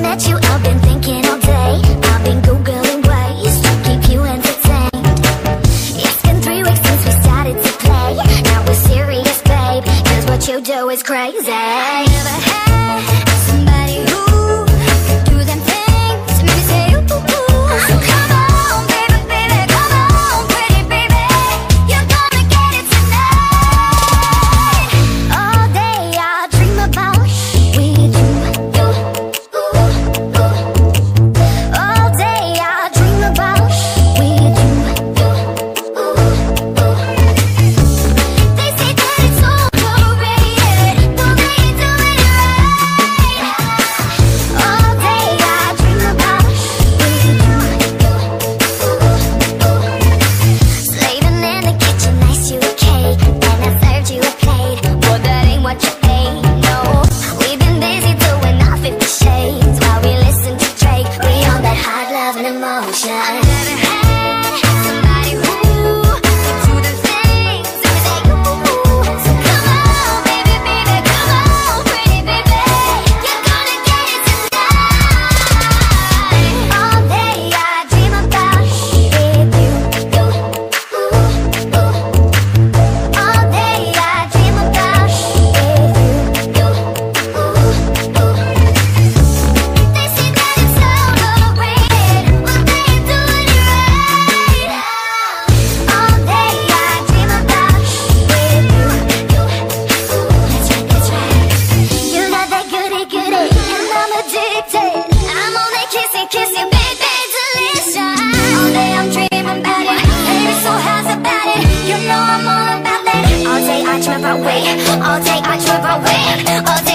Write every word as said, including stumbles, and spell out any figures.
met you, I've been thinking all day. I've been Googling ways to keep you entertained. It's been three weeks since we started to play. Now we're serious, babe, 'cause what you do is crazy. I never had somebody who could do them things to make me say ooh, ooh, ooh. So come on, baby, baby, come on, pretty baby, you're gonna get it tonight. All day I dream about with you, you, ooh, ooh. All day I dream about with you, you, ooh, ooh. They say that it's overrated, the way you do it right. All day I dream about with you, you, ooh, ooh. Slaving in the kitchen, nice you a cake, and I served you a plate. Well, that ain't what you ate, no. We've been busy doing our fifty shades while we listen to Drake. We on that hot love and emotion. I never had somebody who could do the things that we say ooh, ooh. So come on, baby, baby, come on, pretty baby, you're gonna get it tonight. All day I dream about with you, you, ooh, ooh. All day I dream about with you, you, ooh, ooh. They say that it's overrated, well, they ain't doing it right. All day I dream about with you, you, ooh. That's right, that's right. You got that goody goody, and I'm addicted. I'm on that kissy kissy, baby, delicious. All day I'm dreaming about it, baby, so how's about it? You know I'm all about that. All day I dream about way, all day I dream about way, all day